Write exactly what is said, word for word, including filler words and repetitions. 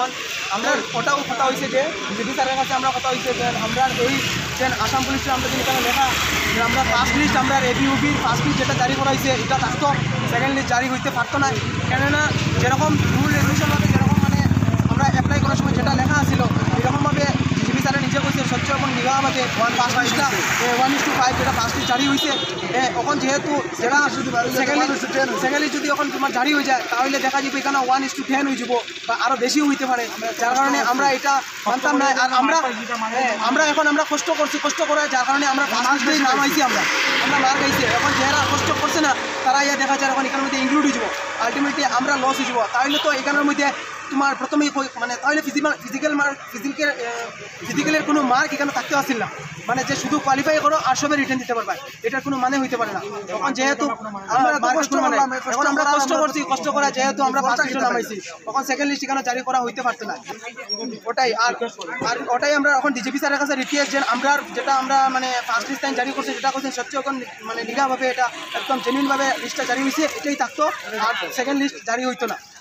আর আমরা ওটাও কথা হয়েছে যে জিডি স্যারের কাছে আমরা কথা হয়েছে যে আমরা এই যে আসাম পুলিশের আমরা যদি এখানে লেখা যে আমরা ফার্স্ট লিস্ট আমরা এবিউবির ফার্স্ট লিস্ট যেটা জারি করা হয়েছে এটা থাকতো, সেকেন্ড লিস্ট জারি হইতে পারতো না। কেননা যেরকম রুল রেগুলেশনভাবে যেরকম মানে আমরা অ্যাপ্লাই করার সময় যেটা লেখা ছিল এরকমভাবে জিডি স্যারে নিজে করছে স্বচ্ছ এবং নিগাহভাবে ওয়ান ফার্স্ট লিস্টটা ওয়ান ইস টু ফাইভ যেটা ফার্স্ট লিস্ট জারি হয়েছে এখন যেহেতু যেটা সেকেন্ড লিস্ট সেকেন্ড লিস্ট যদি এখন তোমার জারি হয়ে যায় তাহলে দেখা যাবে এখানে ওয়ান ইস টু টেন হয়ে যাব বা আরও বেশিও হইতে পারে, যার কারণে আমরা এটা মানতাম না। আর আমরা আমরা এখন আমরা কষ্ট করছি, কষ্ট করে যার কারণে আমরা ফার্স্ট লিস্টেই নাম আইছি, আমরা আমরা মার গাইছি। এখন যারা কষ্ট করছে না তারা ইয়া দেখা যায় এখন এখানের মধ্যে ইনক্লুড হয়ে যাব, আলটিমেটলি আমরা লস হয়ে যাব। তাহলে তো এখানের মধ্যে তোমার প্রথমেই মানে তাহলে ফিজিক্যাল ফিজিক্যাল মার্ক ফিজিক্যাল ফিজিক্যালের কোনো মার্ক এখানে থাকতে আসছিল না, মানে যে শুধু কোয়ালিফাই করো আর সবে রিটার্ন দিতে পারবে এটার কোনো মানে হইতে পারে না। তখন যেহেতু আমরা কষ্ট করলাম, এখন আমরা কষ্ট করছি, কষ্ট করা যেহেতু আমরা ফার্স্ট লিস্টে নামাইছি তখন সেকেন্ড লিস্ট এখানে জারি করা হইতে পারতো না, ওটাই। আর আর ওটাই আমরা এখন ডিজিপি স্যারের কাছে রিকোয়েস্ট যে আমরা যেটা আমরা মানে ফার্স্ট লিস্ট টাইম জারি করছি যেটা করছেন সত্যি এখন মানে নিগাহভাবে এটা একদম জেনুইনভাবে লিস্টটা জারি হয়েছে এটাই থাকতো, আর সেকেন্ড লিস্ট জারি হইতো না।